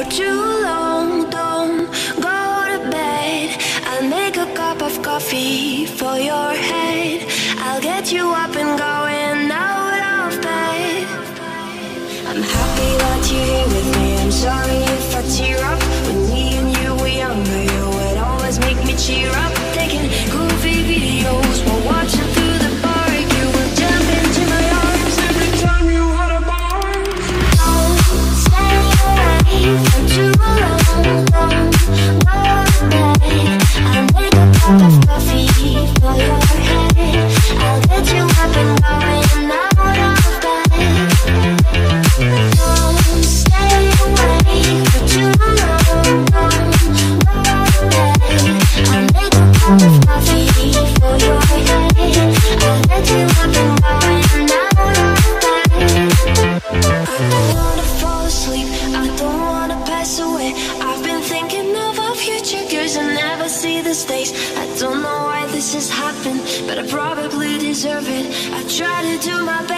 too long. Don't go to bed. I'll make a cup of coffee for your head. I'll get you up and going out of bed. I'm happy that you're here with me. I'm sorry if I tear up. When me and you were younger, you would always make me cheer up. Taking goofy videos while watching through the bar. You would jump into my arms every time you had a bar. Don't stay away for too long. Don't go to bed. I'll make a cup of coffee for your head. I'll get you up and going out of bed. Don't stay away for too long. Don't go to bed. I'll make a cup of coffee for your head. I'll get you up and going out of bed. I don't wanna fall asleep, I don't wanna pass away. I've been thinking of our future, cause I never see the stakes. I don't know why this has happened, but I probably deserve it. I try to do my best.